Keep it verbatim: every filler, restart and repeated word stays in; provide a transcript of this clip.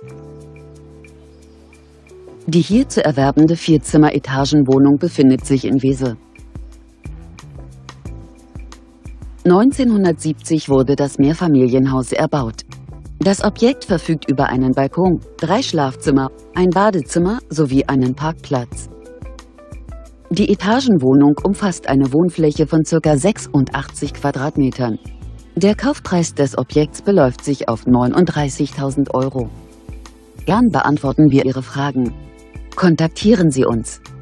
Die hier zu erwerbende Vierzimmer-Etagenwohnung befindet sich in Wesel. neunzehnhundertsiebzig wurde das Mehrfamilienhaus erbaut. Das Objekt verfügt über einen Balkon, drei Schlafzimmer, ein Badezimmer sowie einen Parkplatz. Die Etagenwohnung umfasst eine Wohnfläche von ca. sechsundachtzig Quadratmetern. Der Kaufpreis des Objekts beläuft sich auf neununddreißigtausend Euro. Gern beantworten wir Ihre Fragen. Kontaktieren Sie uns.